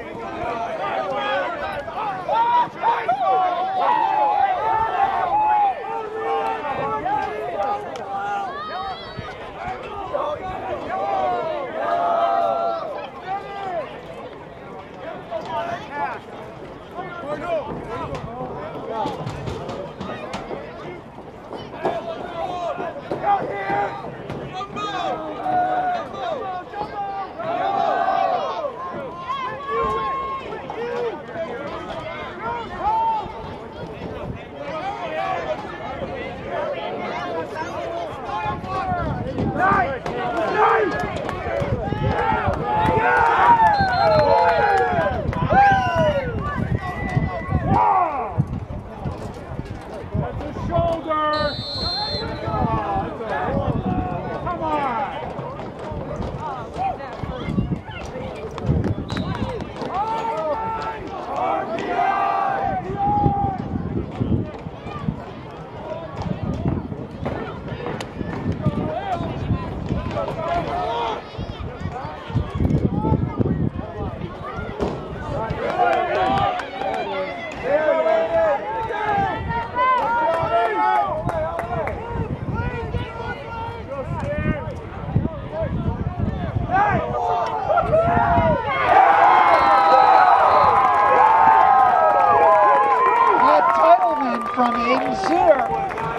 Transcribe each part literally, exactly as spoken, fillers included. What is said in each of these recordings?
From Aiden Sear.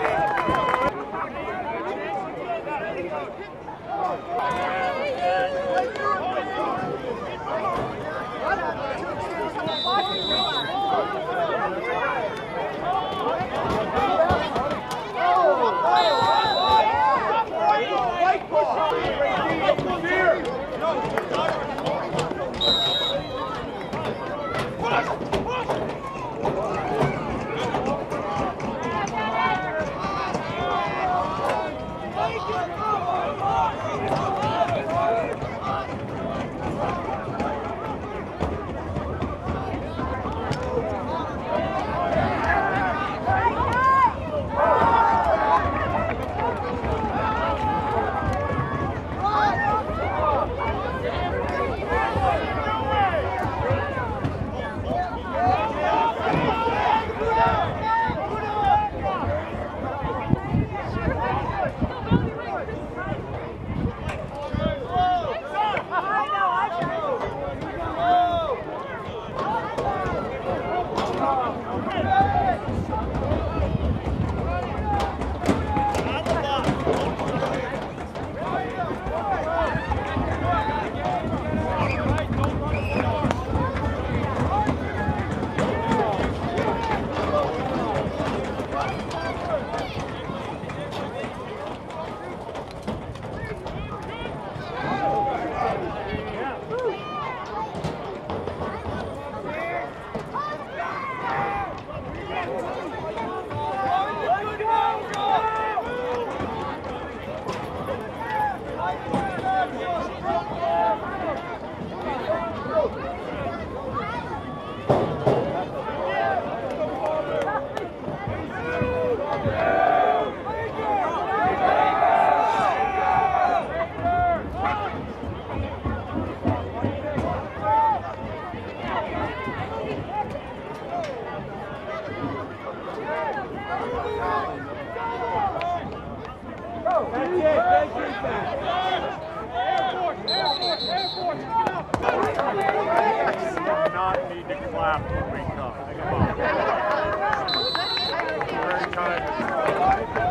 Not need to clap when we come. Come on. Very kind.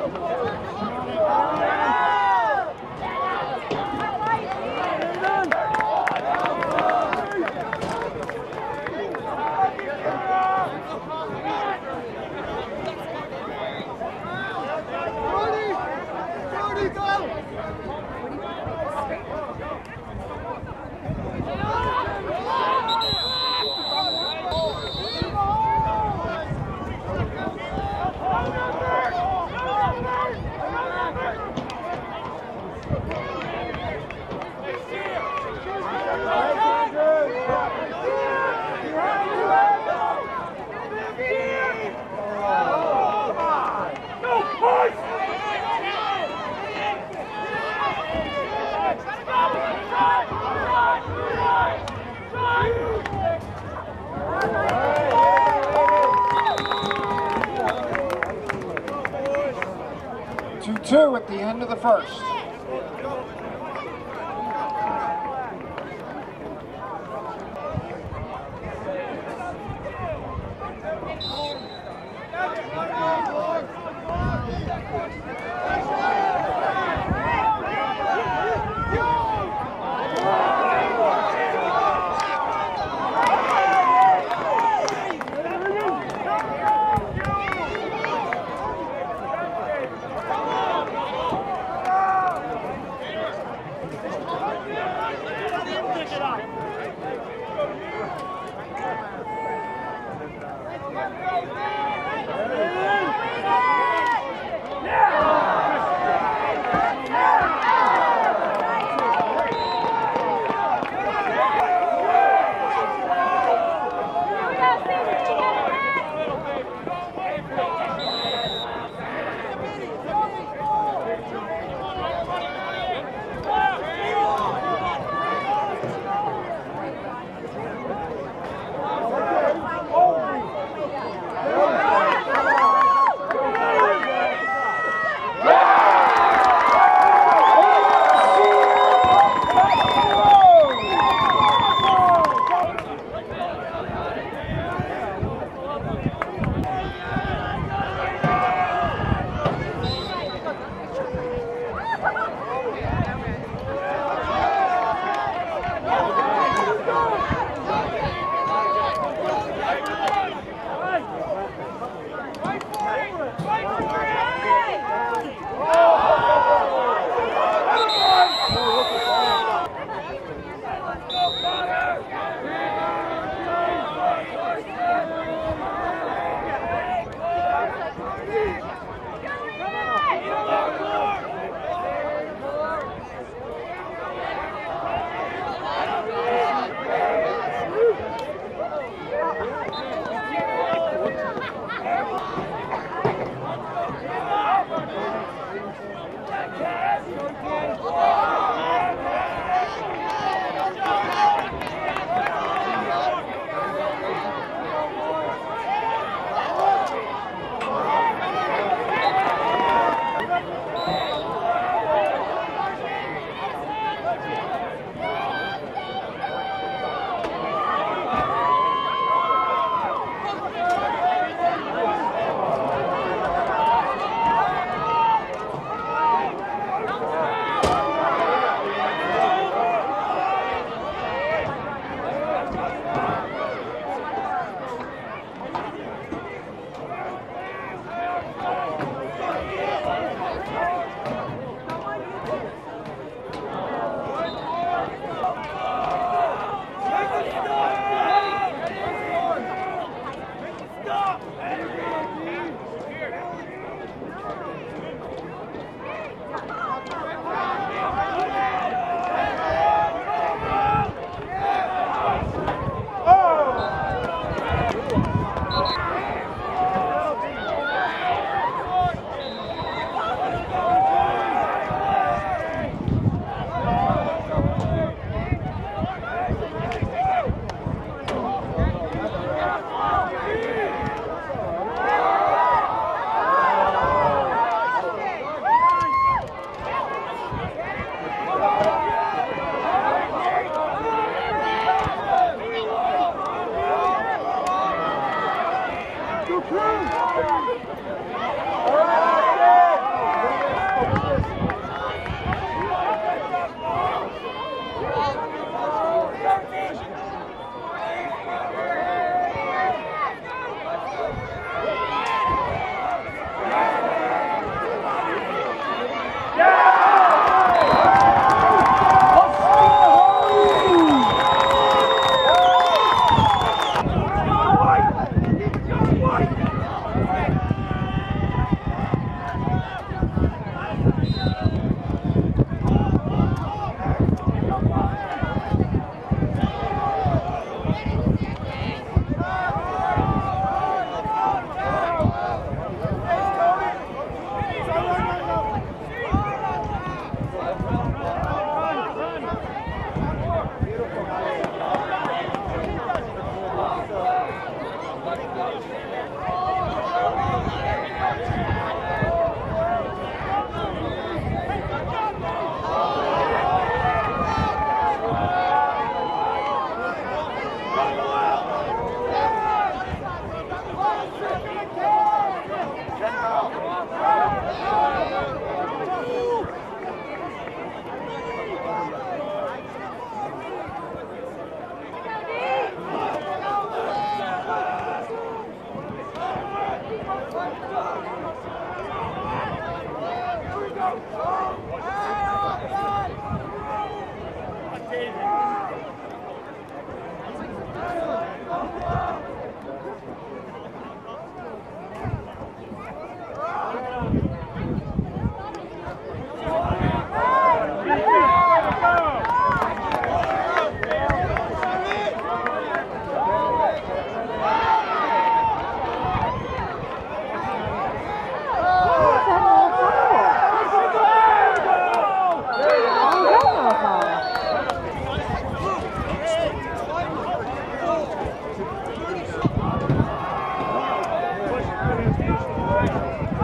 two two at the end of the first.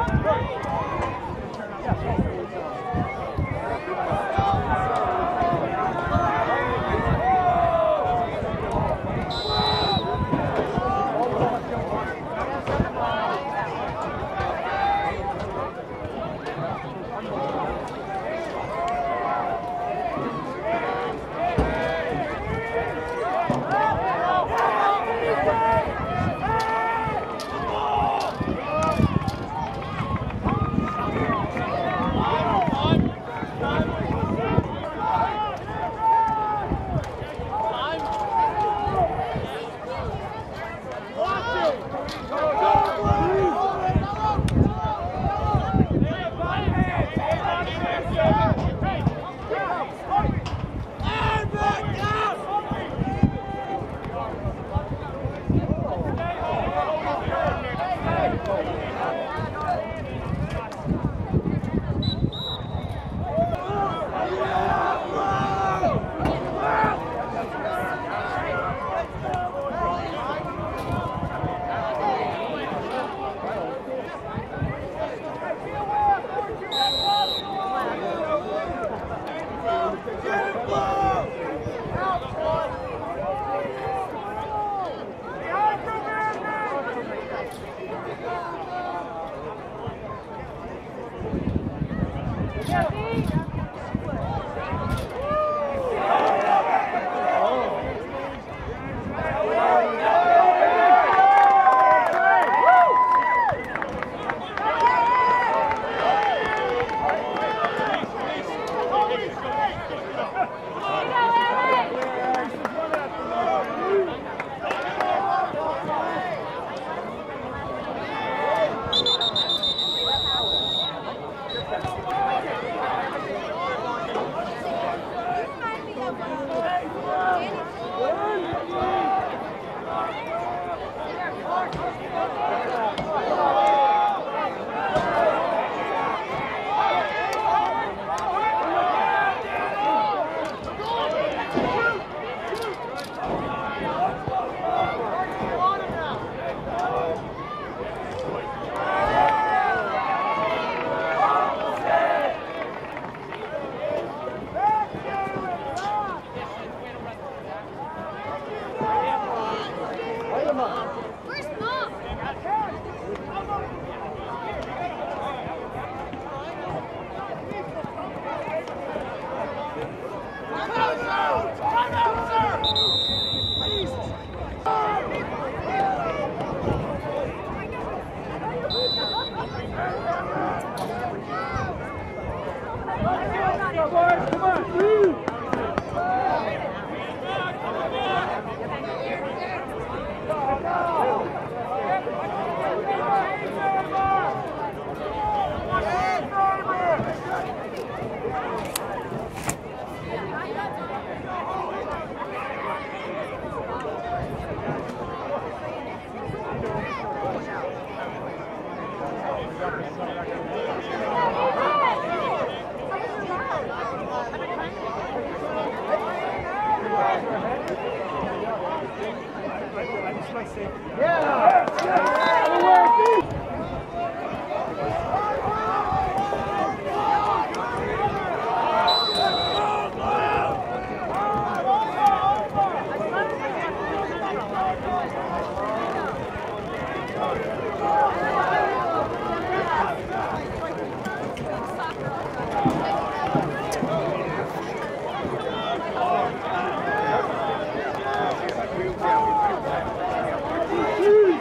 Two.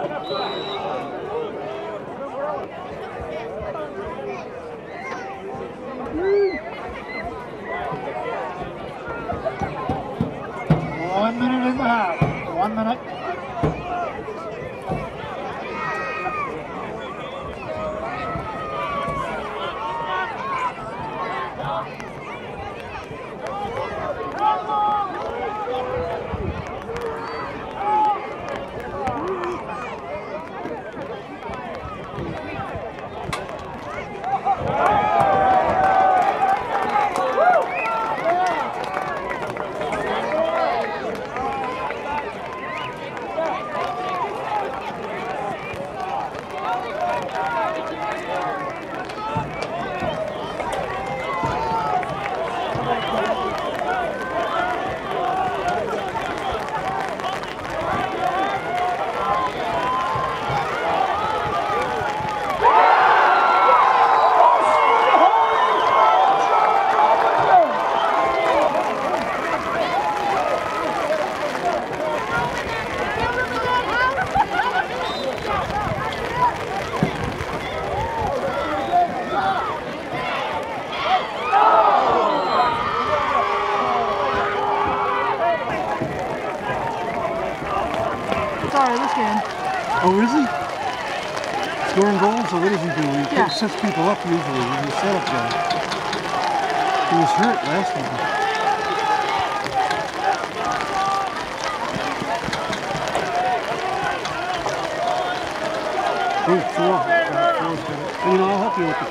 One minute in the half. One minute. Sorry, this game. Oh, is he? Scoring goals, or what does he do? He Yeah. sets people up usually. He's a setup guy. He was hurt last time. Oh, four. Four's got it. You know, I'll help you with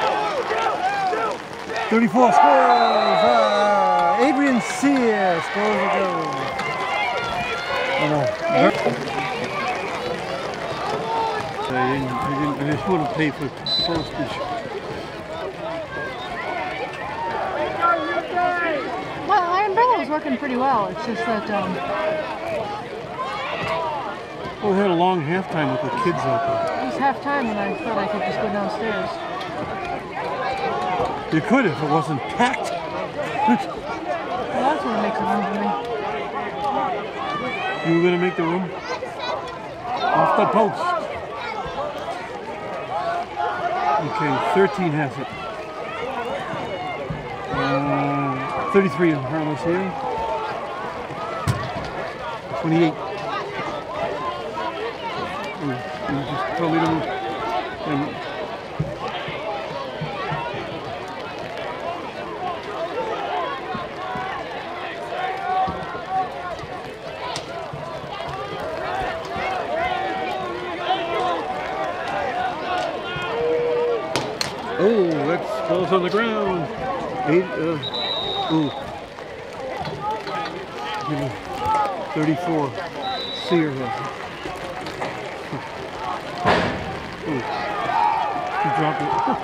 it. thirty-four scores! Uh, Adrian Sear scores a goal. Oh, no. I didn't, I didn't, I just want to pay for postage. Well, Iron Bella was working pretty well. It's just that, um... Well, we had a long halftime with the kids out there. it was half time and I thought I could just go downstairs. You could if it wasn't packed. Well, that's what makes it room for me. You were going to make the room? Off the post. Okay, thirteen has it. Uh, thirty-three in Harlow's here. twenty-eight. Oh, you just told me to move. And oh, that falls on the ground. Eight, uh, ooh. Give me thirty-four. Sear has it. Ooh. He dropped it.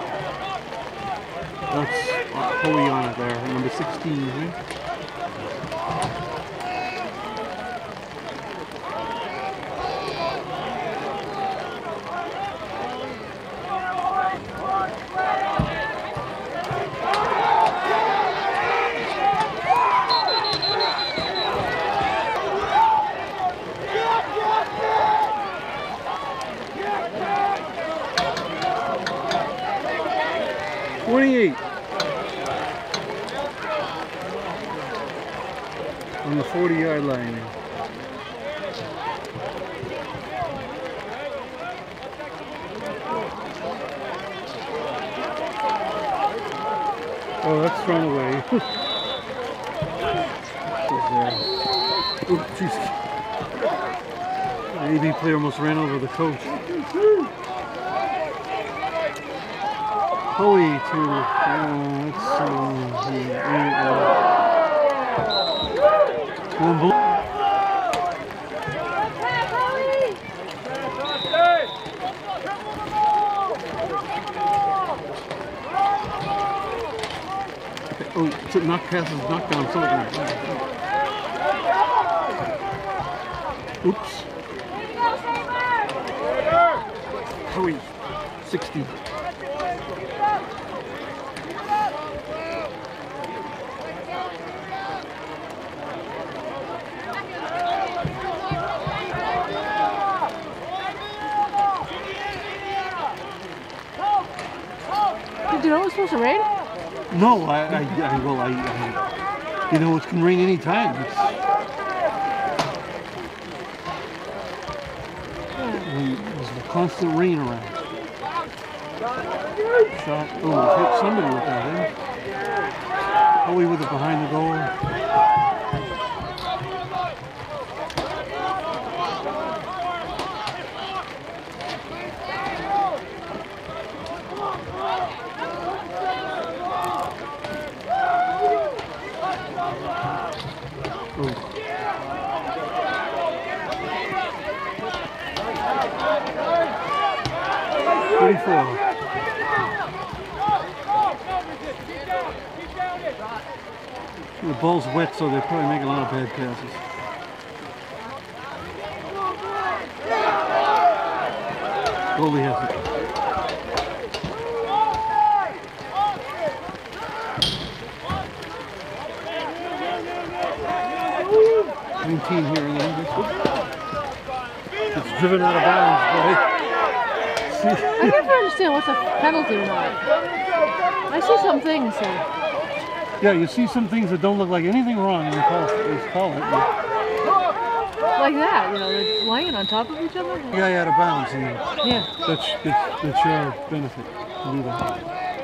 That's uh, Holy on it there. Number sixteen, right? twenty-eight on the forty yard line. Oh, that's thrown away. Oh, jeez. The A B player almost ran over the coach. Holy to uh, that's uh, yeah, uh, one blue. Oh, it's a knock passes, knockdown, something. Oops. Holy, sixty. supposed to rain? No, I, I, I well, I, I, you know, it can rain anytime. It's, there's a constant rain around. Shot. Oh, hit somebody with that, eh? Howie with it behind the goal. thirty-four. The ball's wet, so they're probably making a lot of bad passes. Goalie has it. nineteen here in the end. It's driven out of bounds, boy. I never understand what's a penalty or not. I see some things. So. Yeah, you see some things that don't look like anything wrong, and you call it. You call it like that, you know, they're lying on top of each other. The guy out of bounds, and yeah, that's that's, that's your benefit to do that.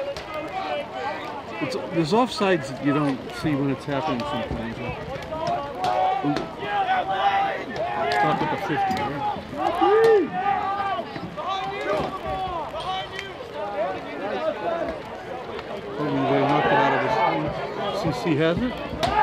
It's, there's offsides that you don't see when it's happening sometimes. Ooh. Stop at the fifty, right? They knocked it out of the C C has it.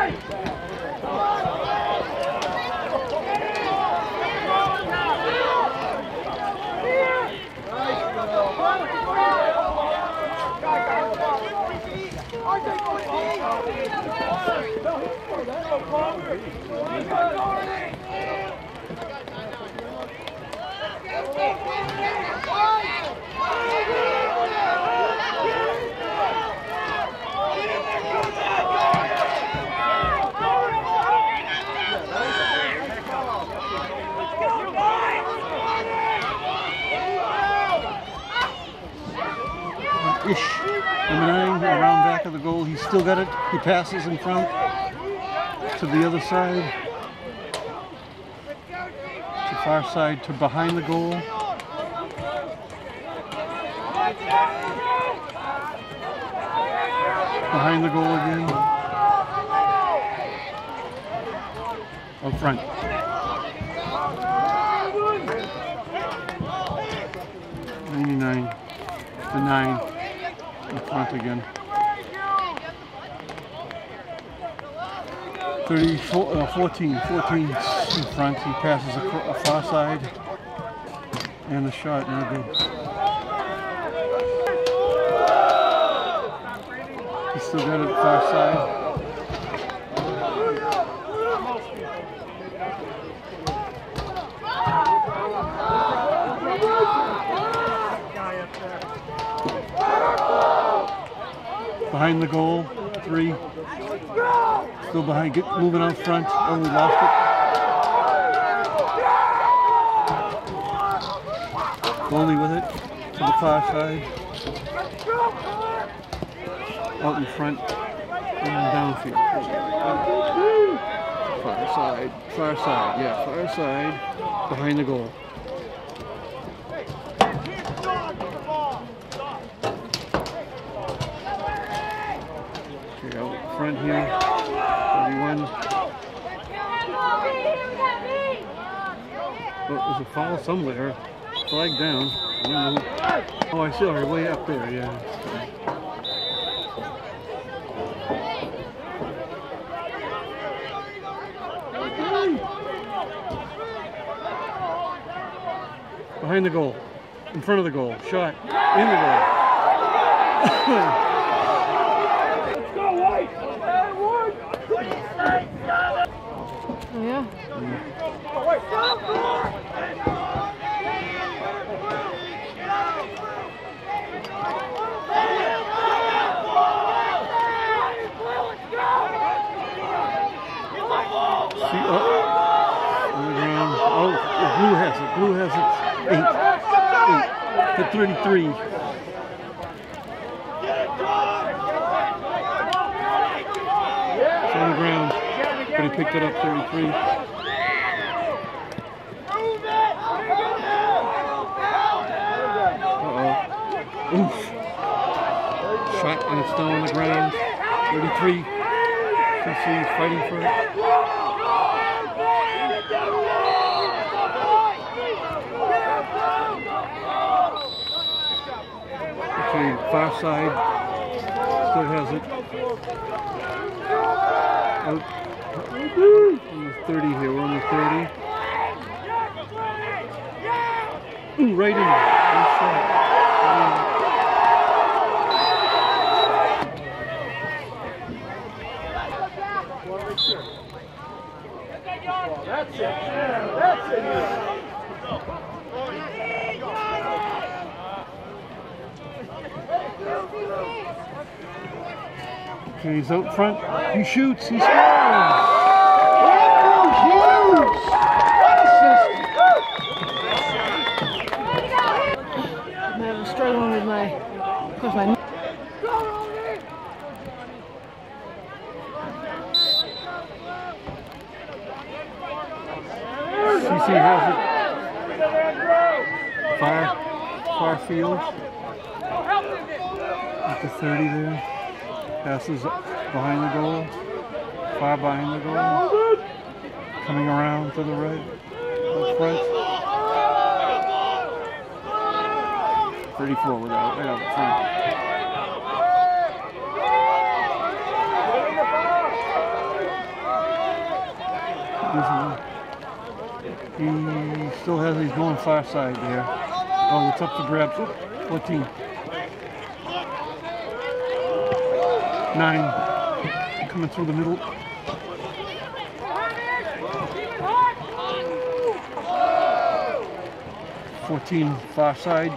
Ish. Number nine, around back of the goal. He's still got it. He passes in front to the other side. To far side to behind the goal. Behind the goal again. Up front. ninety-nine. The nine. In front again. thirty-four, uh, fourteen, fourteen in front. He passes a, a far side, and the shot, no good. He's still got it far side. Behind the goal, three. Still behind, get moving out front. Oh, we lost it. Goalie with it to the far side. Out in front and downfield. Far side, far side, yeah, far side. Behind the goal. Front here, thirty-one. Oh, there's a foul somewhere. Flag down. I don't know. Oh, I see her way up there, yeah. Behind the goal. In front of the goal. Shot. In the goal. Yeah. See, oh, on the ground. Oh, the blue has it. Blue has it. Eight. Eight. To thirty-three. but he picked it up thirty-three. Uh-oh. Oof. Shot and it's down on the ground. thirty-three. C C is fighting for it. Okay, far side. Still has it. Out. On the thirty here. We're on the thirty. Ooh, right in. Nice shot. That's it. That's it. Okay, he's out front. He shoots. He scores. Andrew Hughes. What assist? I'm struggling with my, of course, my. C C has it. Far, far field. At the thirty there. Passes behind the goal. Far behind the goal. Coming around to the right. Up front. thirty-four without right out front. He still has, he's going far side there. Oh, it's up to grabs. fourteen. Nine. Coming through the middle. fourteen, far side.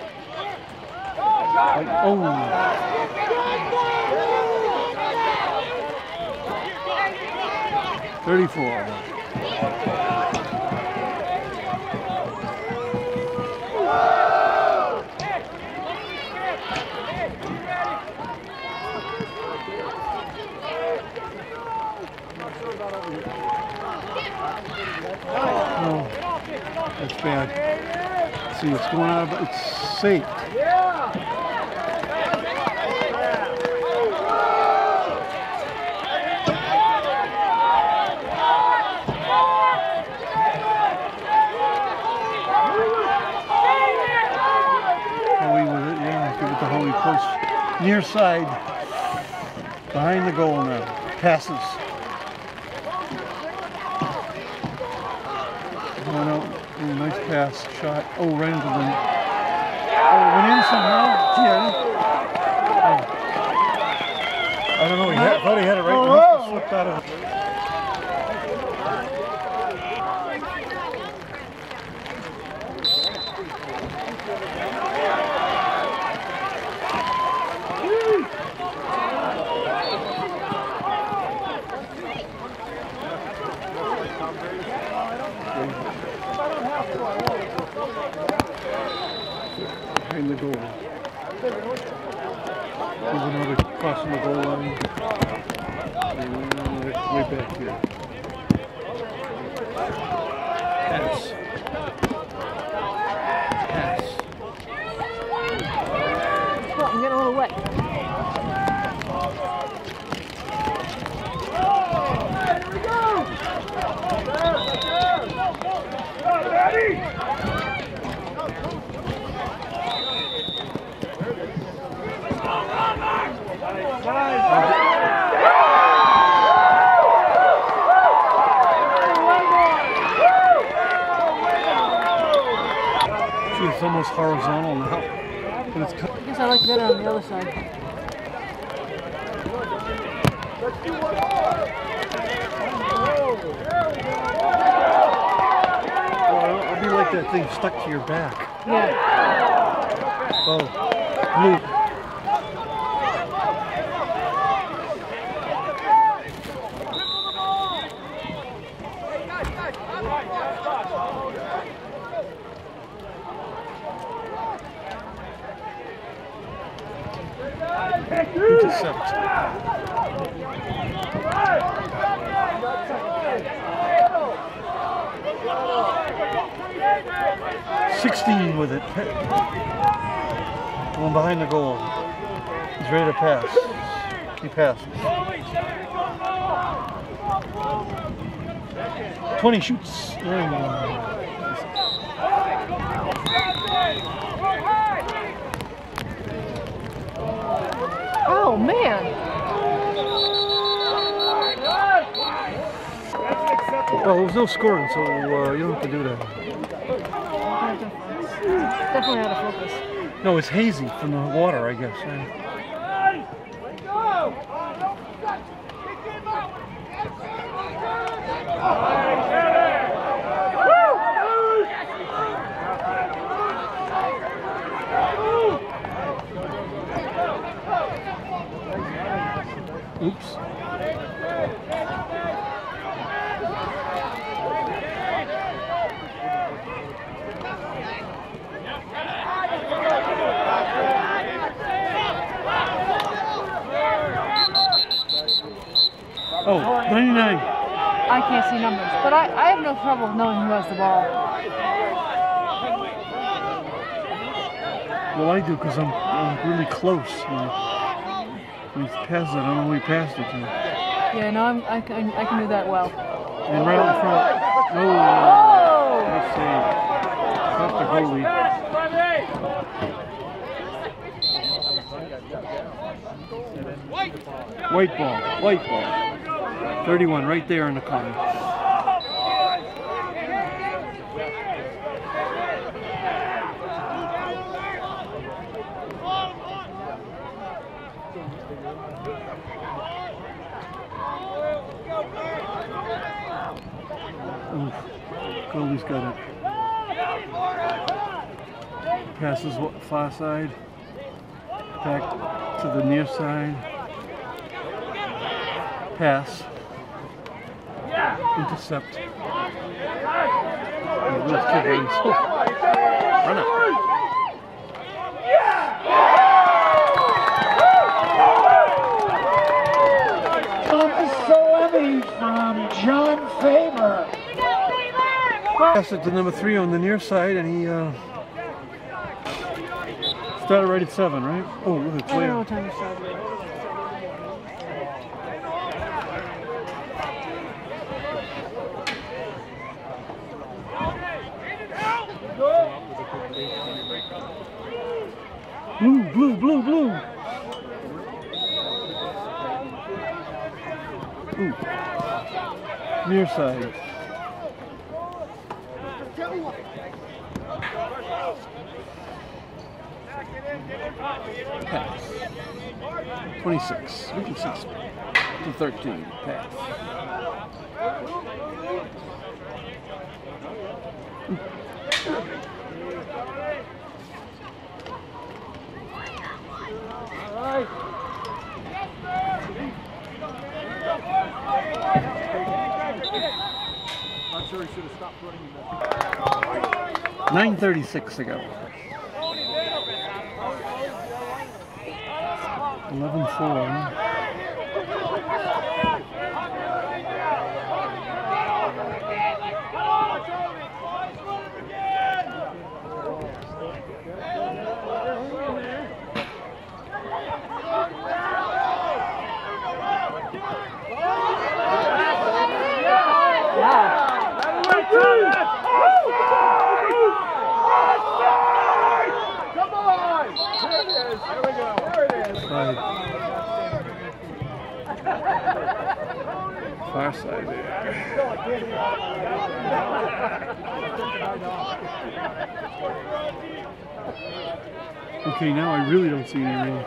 Like, oh. thirty-four. Oh, that's bad. See, it's going out, but it's safe. Howie with it, yeah, give it to Howie close. Near side, behind the goal now. Passes. Going out, oh, nice pass, shot. Oh, right into the. Oh, went in somehow. Gee, I didn't. Oh. I don't know. He had, thought he had it right. Oh, he slipped out of it. Behind the goal. There's another crossing the goal line. And way back here. Pass. Pass. Oh, I'm getting a little wet. It's almost horizontal now. But it's I guess I like better on the other side. Oh, it'll be like that thing stuck to your back. Yeah. Oh, Luke. Intercept. sixteen with it. Going behind the goal. He's ready to pass. He passes. twenty shoots. Oh man! Well, there was no scoring, so uh, you don't have to do that. Definitely out of focus. No, it's hazy from the water, I guess. Right? Oops. Oh, ninety-nine. I can't see numbers, but I, I have no trouble knowing who has the ball. Well, I do because I'm, I'm really close. You know. When he passes it, I don't know who he passed it to. Yeah, no, I'm, I, can, I can do that well. And right out in front. Oh! Nice save. Not the goalie. White ball. White ball. thirty-one right there in the corner. Oof. Goalie's got it. Passes far side. Back to the near side. Pass. Intercept. Oh, those two games. Oh. Run up. Thomas Soemi from John Faber. Pass it to number three on the near side, and he uh, started right at seven, right? Oh, look at I don't know what time it started. Blue, blue, blue, blue. Ooh. Near side. Pass. twenty-six. We can six to thirteen. Pass. nine thirty-six to go. eleven four. Far side there. Okay, now I really don't see any rain.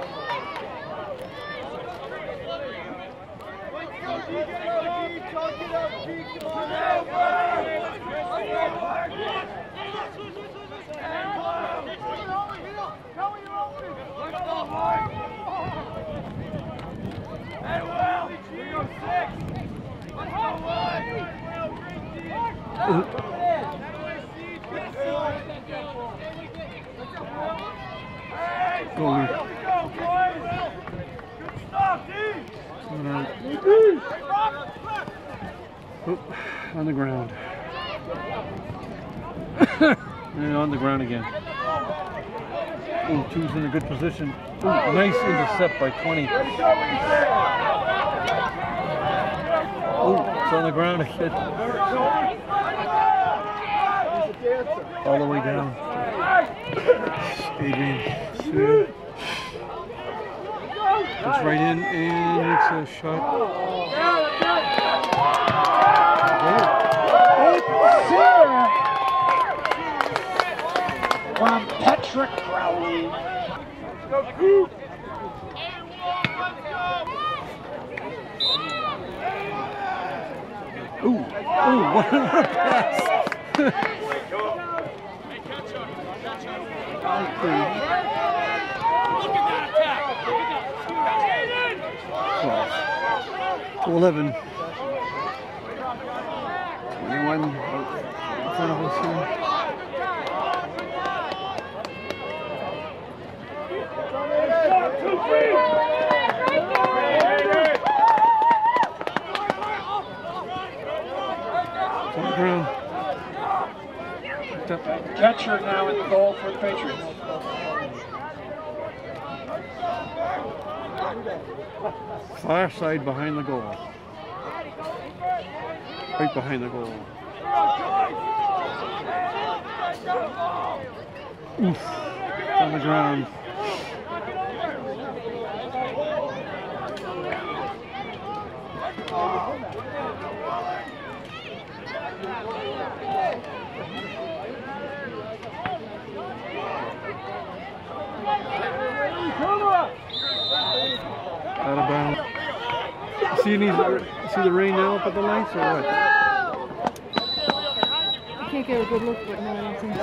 Goalie. Oop, on the ground. And on the ground again. Ooh, two's in a good position. Ooh, nice intercept by twenty. Ooh, it's on the ground again. All the way down. Adrian. It's right in and it's a shot. From Patrick Crowley. Ooh, ooh, what a pass! eleven. twenty-one in front of us here. On the ground. Catcher now in the goal for the Patriots. Far side behind the goal. Right behind the goal. Oof. On the ground. Out of bounds. See, you need to, see the rain now up at the lights or what? I can't get a good look, but no, I don't think so.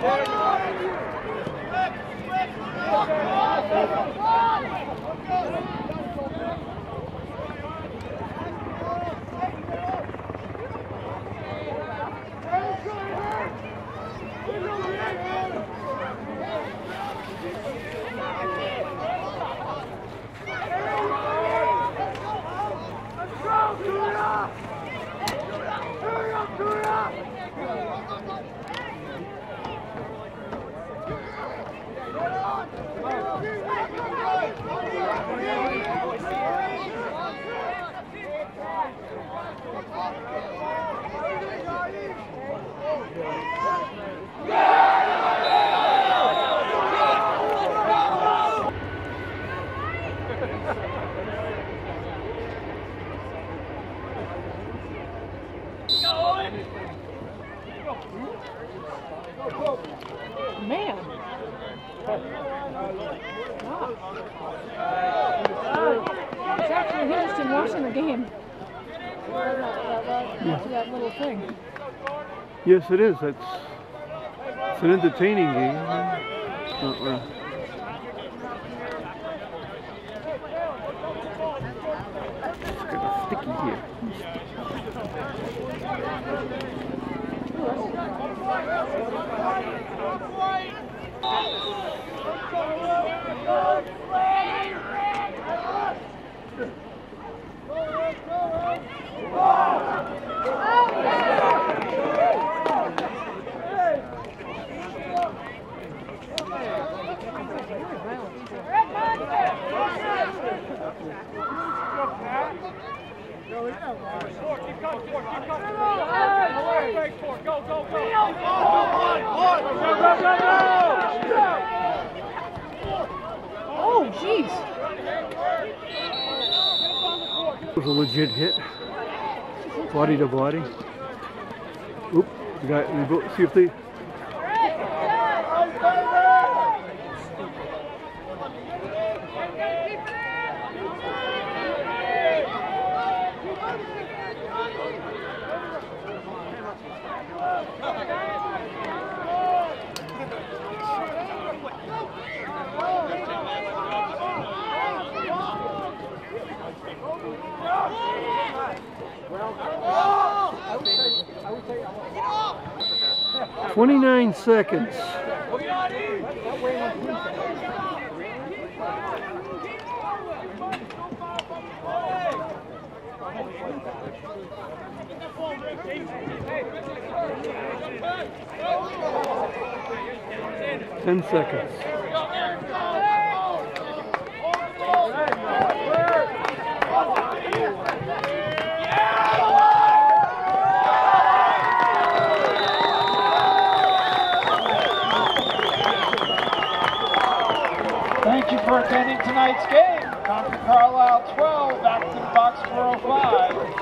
Man. It's actually interesting watching the game. Yeah. That little thing. Yes, it is. It's, it's an entertaining game. It's not really. It's kind of sticky here. Oh, jeez. It was a legit hit. Body to body. Oop, we got, we go, see if they. Twenty-nine seconds. Ten seconds. Thank you for attending tonight's game. Concord Carlisle twelve, back to Foxborough five.